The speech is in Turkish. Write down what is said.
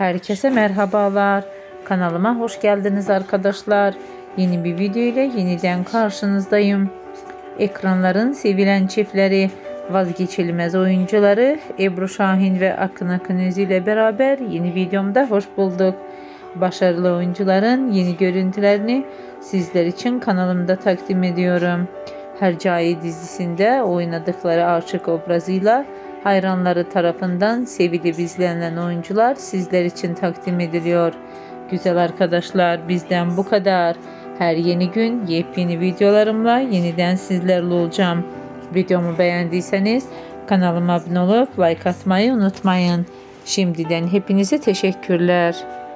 Herkese merhabalar. Kanalıma hoş geldiniz arkadaşlar. Yeni bir video ile yeniden karşınızdayım. Ekranların sevilen çiftleri, vazgeçilmez oyuncuları Ebru Şahin ve Akın Akınöz ile beraber yeni videomda hoş bulduk. Başarılı oyuncuların yeni görüntülerini sizler için kanalımda takdim ediyorum. Hercai dizisinde oynadıkları aşık obrazıyla hayranları tarafından sevilip izlenen oyuncular sizler için takdim ediliyor. Güzel arkadaşlar, bizden bu kadar. Her yeni gün yepyeni videolarımla yeniden sizlerle olacağım. Videomu beğendiyseniz kanalıma abone olup like atmayı unutmayın. Şimdiden hepinize teşekkürler.